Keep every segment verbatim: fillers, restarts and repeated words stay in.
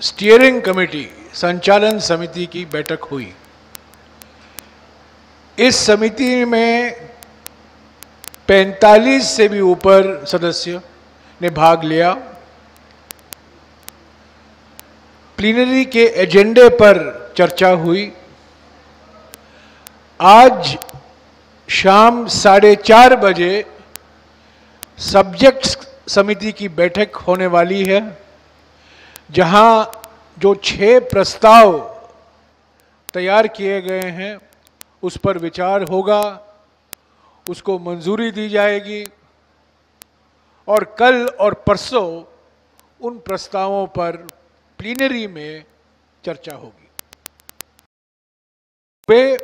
Steering committee संचालन समिति की बैठक हुई। इस समिति में पैंतालीस से भी ऊपर सदस्य ने भाग लिया। प्लीनरी के एजेंडे पर चर्चा हुई। आज शाम साढ़े चार बजे सब्जेक्ट समिति की बैठक होने वाली है, जहां जो छह प्रस्ताव तैयार किए गए हैं उस पर विचार होगा, उसको मंजूरी दी जाएगी और कल और परसों उन प्रस्तावों पर प्लीनरी में चर्चा होगी। वे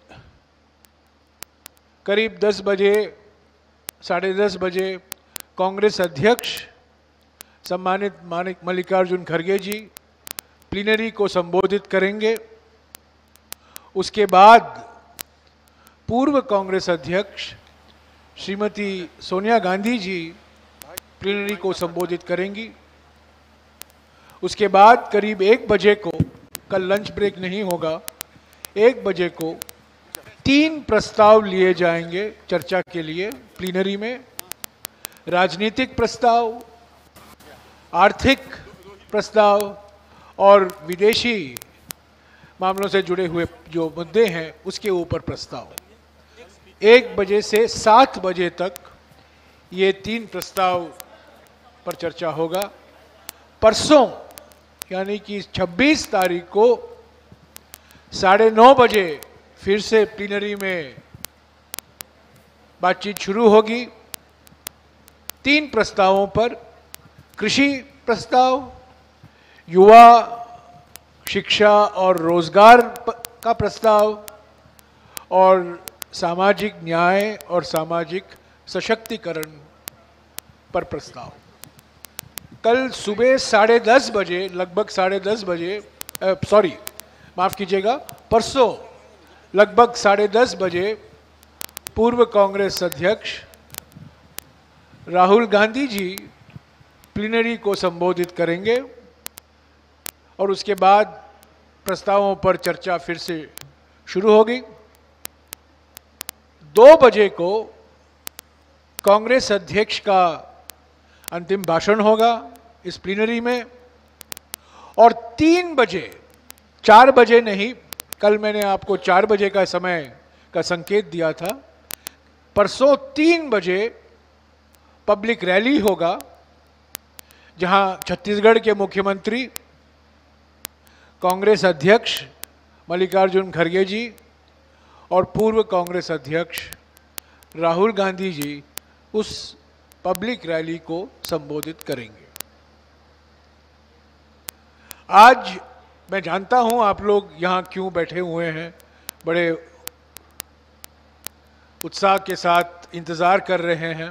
करीब दस बजे साढ़े दस बजे कांग्रेस अध्यक्ष सम्मानित मानिक मल्लिकार्जुन खड़गे जी प्लीनरी को संबोधित करेंगे। उसके बाद पूर्व कांग्रेस अध्यक्ष श्रीमती सोनिया गांधी जी प्लीनरी को संबोधित करेंगी। उसके बाद करीब एक बजे को, कल लंच ब्रेक नहीं होगा, एक बजे को तीन प्रस्ताव लिए जाएंगे चर्चा के लिए प्लीनरी में। राजनीतिक प्रस्ताव, आर्थिक प्रस्ताव और विदेशी मामलों से जुड़े हुए जो मुद्दे हैं उसके ऊपर प्रस्ताव। एक बजे से सात बजे तक ये तीन प्रस्ताव पर चर्चा होगा। परसों यानी कि छब्बीस तारीख को साढ़े नौ बजे फिर से प्लीनरी में बातचीत शुरू होगी तीन प्रस्तावों पर। कृषि प्रस्ताव, युवा शिक्षा और रोजगार का प्रस्ताव और सामाजिक न्याय और सामाजिक सशक्तिकरण पर प्रस्ताव। कल सुबह साढ़े दस बजे लगभग साढ़े दस बजे सॉरी माफ कीजिएगा परसों लगभग साढ़े दस बजे पूर्व कांग्रेस अध्यक्ष राहुल गांधी जी प्लीनरी को संबोधित करेंगे और उसके बाद प्रस्तावों पर चर्चा फिर से शुरू होगी। दो बजे को कांग्रेस अध्यक्ष का अंतिम भाषण होगा इस प्लीनरी में और तीन बजे, चार बजे नहीं, कल मैंने आपको चार बजे का समय का संकेत दिया था, परसों तीन बजे पब्लिक रैली होगा जहां छत्तीसगढ़ के मुख्यमंत्री कांग्रेस अध्यक्ष मल्लिकार्जुन खड़गे जी और पूर्व कांग्रेस अध्यक्ष राहुल गांधी जी उस पब्लिक रैली को संबोधित करेंगे। आज मैं जानता हूं आप लोग यहां क्यों बैठे हुए हैं, बड़े उत्साह के साथ इंतजार कर रहे हैं।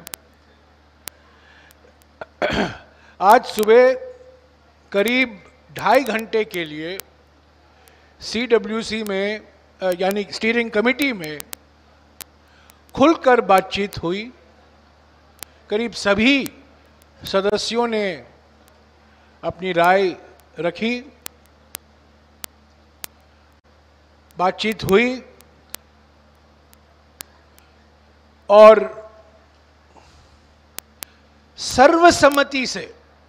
आज सुबह करीब ढाई घंटे के लिए सीडब्ल्यूसी में यानी स्टीयरिंग कमेटी में खुलकर बातचीत हुई। करीब सभी सदस्यों ने अपनी राय रखी, बातचीत हुई और सर्वसम्मति से,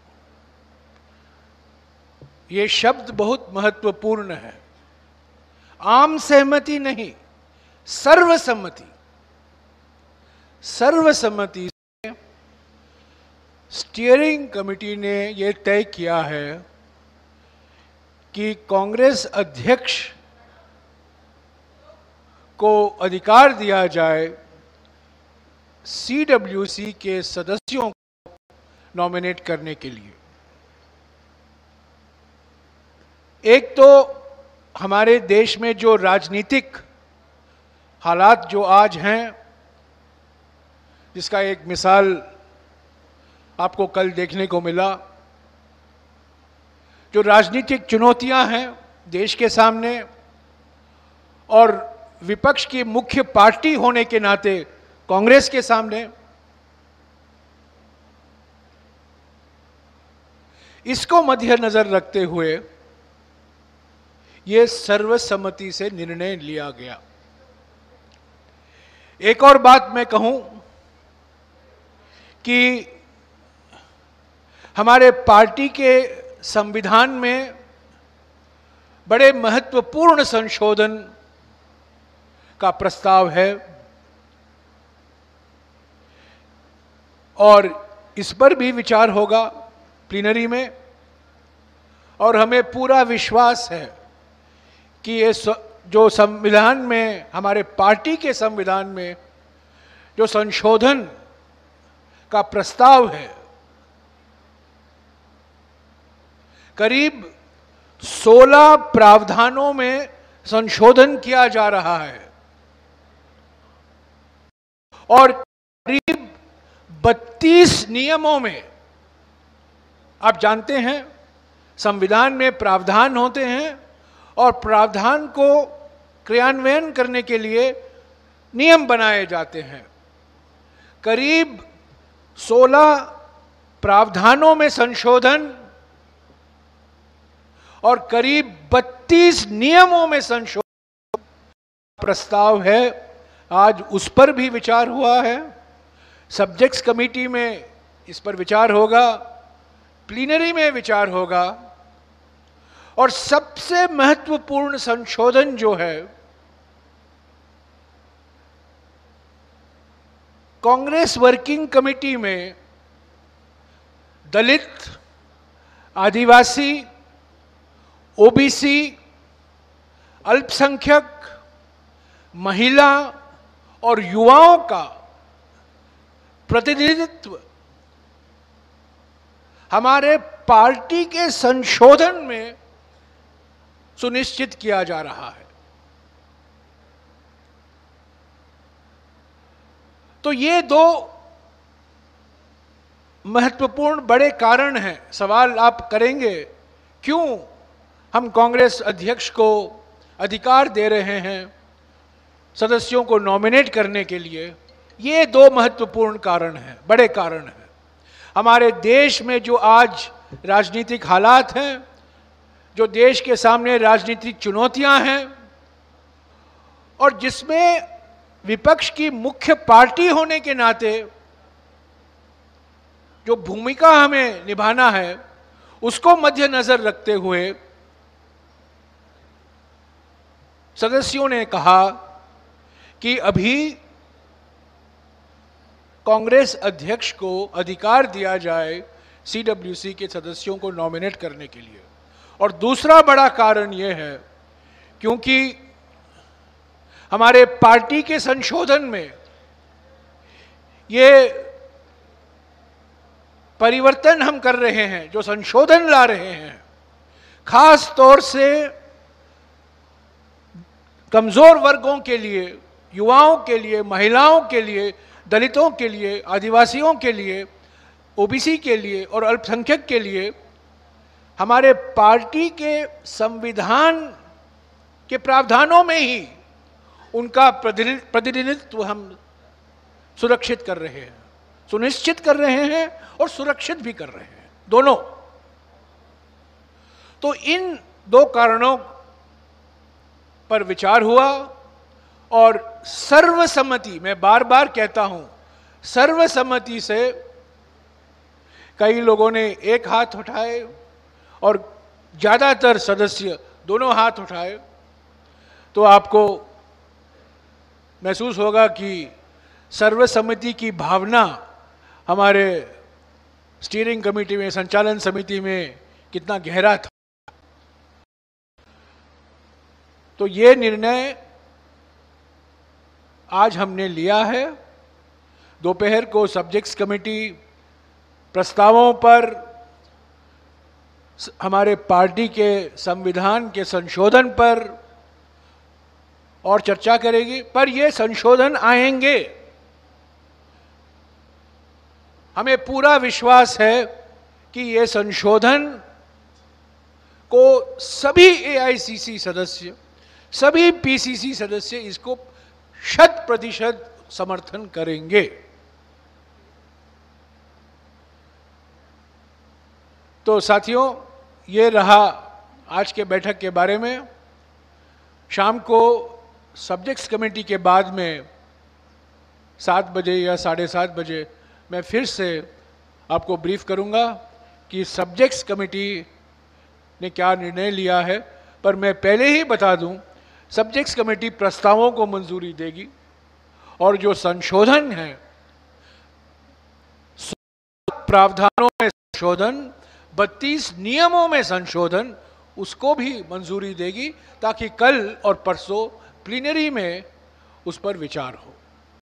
ये शब्द बहुत महत्वपूर्ण है, आम सहमति नहीं, सर्वसम्मति, सर्वसम्मति से स्टीयरिंग कमेटी ने यह तय किया है कि कांग्रेस अध्यक्ष को अधिकार दिया जाए सीडब्ल्यूसी के सदस्यों को नॉमिनेट करने के लिए। एक तो हमारे देश में जो राजनीतिक हालात जो आज हैं, जिसका एक मिसाल आपको कल देखने को मिला, जो राजनीतिक चुनौतियां हैं देश के सामने और विपक्ष की मुख्य पार्टी होने के नाते कांग्रेस के सामने, इसको मद्देनजर रखते हुए ये सर्वसम्मति से निर्णय लिया गया। एक और बात मैं कहूं कि हमारे पार्टी के संविधान में बड़े महत्वपूर्ण संशोधन का प्रस्ताव है और इस पर भी विचार होगा प्लीनरी में, और हमें पूरा विश्वास है कि ये जो संविधान में, हमारे पार्टी के संविधान में जो संशोधन का प्रस्ताव है, करीब सोलह प्रावधानों में संशोधन किया जा रहा है और करीब बत्तीस नियमों में, आप जानते हैं संविधान में प्रावधान होते हैं और प्रावधान को क्रियान्वयन करने के लिए नियम बनाए जाते हैं। करीब सोलह प्रावधानों में संशोधन और करीब बत्तीस नियमों में संशोधन प्रस्ताव है। आज उस पर भी विचार हुआ है, सब्जेक्ट्स कमेटी में इस पर विचार होगा, प्लीनरी में विचार होगा और सबसे महत्वपूर्ण संशोधन जो है, कांग्रेस वर्किंग कमेटी में दलित, आदिवासी, ओबीसी, अल्पसंख्यक, महिला और युवाओं का प्रतिनिधित्व हमारे पार्टी के संशोधन में सुनिश्चित किया जा रहा है। तो ये दो महत्वपूर्ण बड़े कारण हैं। सवाल आप करेंगे क्यों हम कांग्रेस अध्यक्ष को अधिकार दे रहे हैं सदस्यों को नॉमिनेट करने के लिए। ये दो महत्वपूर्ण कारण हैं, बड़े कारण हैं। हमारे देश में जो आज राजनीतिक हालात हैं, जो देश के सामने राजनीतिक चुनौतियां हैं और जिसमें विपक्ष की मुख्य पार्टी होने के नाते जो भूमिका हमें निभाना है, उसको मद्देनजर रखते हुए सदस्यों ने कहा कि अभी कांग्रेस अध्यक्ष को अधिकार दिया जाए सीडब्ल्यूसी के सदस्यों को नॉमिनेट करने के लिए। और दूसरा बड़ा कारण यह है क्योंकि हमारे पार्टी के संशोधन में ये परिवर्तन हम कर रहे हैं, जो संशोधन ला रहे हैं, खास तौर से कमजोर वर्गों के लिए, युवाओं के लिए, महिलाओं के लिए, दलितों के लिए, आदिवासियों के लिए, ओबीसी के लिए और अल्पसंख्यक के लिए हमारे पार्टी के संविधान के प्रावधानों में ही उनका प्रतिनिधित्व हम सुरक्षित कर रहे हैं, सुनिश्चित कर रहे हैं और सुरक्षित भी कर रहे हैं, दोनों। तो इन दो कारणों पर विचार हुआ और सर्वसम्मति, मैं बार बार कहता हूं, सर्वसम्मति से कई लोगों ने एक हाथ उठाए और ज्यादातर सदस्य दोनों हाथ उठाए, तो आपको महसूस होगा कि सर्वसम्मति की भावना हमारे स्टीयरिंग कमेटी में, संचालन समिति में कितना गहरा था। तो ये निर्णय आज हमने लिया है। दोपहर को सब्जेक्ट्स कमेटी प्रस्तावों पर हमारे पार्टी के संविधान के संशोधन पर और चर्चा करेगी, पर ये संशोधन आएंगे। हमें पूरा विश्वास है कि ये संशोधन को सभी एआईसीसी सदस्य, सभी पीसीसी सदस्य इसको शत प्रतिशत समर्थन करेंगे। तो साथियों, ये रहा आज के बैठक के बारे में। शाम को सब्जेक्ट्स कमेटी के बाद में सात बजे या साढ़े सात बजे मैं फिर से आपको ब्रीफ करूंगा कि सब्जेक्ट्स कमेटी ने क्या निर्णय लिया है। पर मैं पहले ही बता दूं, सब्जेक्ट्स कमेटी प्रस्तावों को मंजूरी देगी और जो संशोधन है, प्रावधानों में संशोधन, बत्तीस नियमों में संशोधन, उसको भी मंजूरी देगी ताकि कल और परसों प्लीनरी में उस पर विचार हो।